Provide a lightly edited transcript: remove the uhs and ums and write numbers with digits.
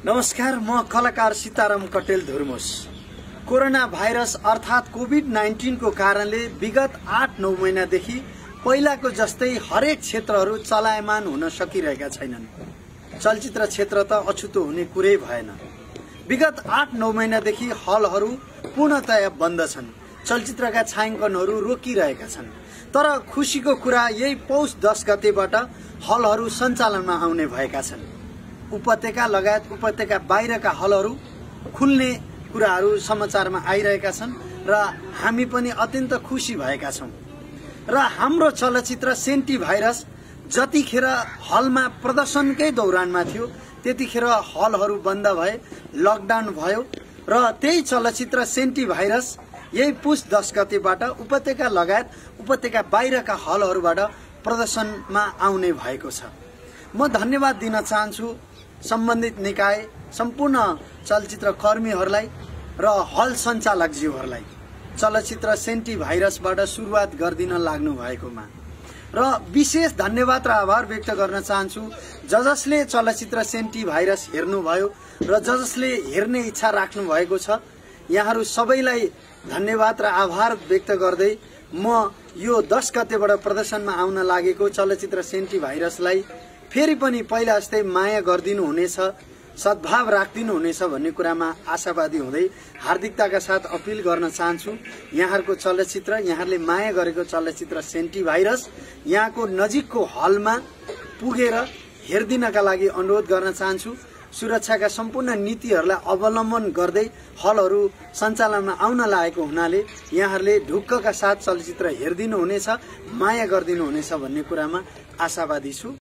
नमस्कार, म कलाकार सीताराम कटेल धुर्मुस। कोरोना भाइरस अर्थात कोभिड-19 को कारणले विगत 8-9 महिनादेखि पहिलाको जस्तै हरेक क्षेत्रहरू चलायमान हुन सकिरहेका छैनन्। चलचित्र क्षेत्र त अछुतो हुने कुरै भएन। विगत 8-9 महिनादेखि हलहरू पूर्णतया बन्द छन्। चलचित्रका छायाङ्कनहरू रोकिरहेका छन्। तर खुशीको कुरा यही पौष 10 गतेबाट हलहरू सञ्चालनमा आउने भएका छन्। उपत्यका लगायत उपत्यका बाहिरका हलहरू खुल्ने कुराहरू समाचारमा आइरहेका छन् र हामी पनि अत्यन्त खुशी भएका छौं। र हाम्रो चलचित्र सेन्टी भाइरस जतिखेर हलमा प्रदर्शनकै दौरानमा थियो त्यतिखेर हलहरू बन्द भए, लकडाउन भयो र त्यही चलचित्र सेन्टी भाइरस यही पुष 10 गतेबाट उपत्यका लगायत उपत्यका बाहिरका हलहरूबाट प्रदर्शनमा आउने भएको छ। म धन्यवाद दिन चाहन्छु सम्बन्धित निकाय, सम्पूर्ण चलचित्र कर्मीहरूलाई र हल सञ्चालकज्यूहरूलाई चलचित्र सेन्टी भाइरसबाट सुरुवात गरिदिन लाग्नु भएकोमा। र विशेष धन्यवाद र आभार व्यक्त गर्न चाहन्छु जसले चलचित्र सेन्टी भाइरस हेर्नुभयो र जसले हेर्ने इच्छा राख्नु भएको छ। यहाँहरू सबैलाई धन्यवाद र आभार व्यक्त गर्दै म यो 10 गतेबाट प्रदर्शनमा आउन लागेको चलचित्र सेन्टी भाइरसलाई फेरि पनि पहिला जस्तै माया गरिदिनु हुनेछ, सद्भाव राखिदिनु हुनेछ भन्ने कुरामा आशावादी हुँदै हार्दिकताका साथ अपिल गर्न चाहन्छु। यहाँहरूको चलचित्र, यहाँहरूले माया गरेको चलचित्र सेन्टी भाइरस यहाँको नजिकको हलमा पुगेर हेर्दिनका लागि अनुरोध गर्न चाहन्छु। सुरक्षाका सम्पूर्ण नीतिहरूलाई अवलम्बन गर्दै हलहरू सञ्चालनमा आउन लागेको हुनाले यहाँहरूले ढुक्कका साथ चलचित्र हेर्दिनु हुनेछ, माया गरिदिनु हुनेछ भन्ने कुरामा आशावादी छु।